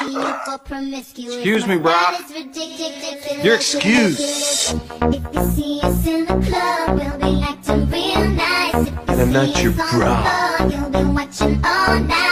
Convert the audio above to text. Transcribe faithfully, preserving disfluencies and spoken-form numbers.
Excuse me, brah. You're excused. And I'm not your bra.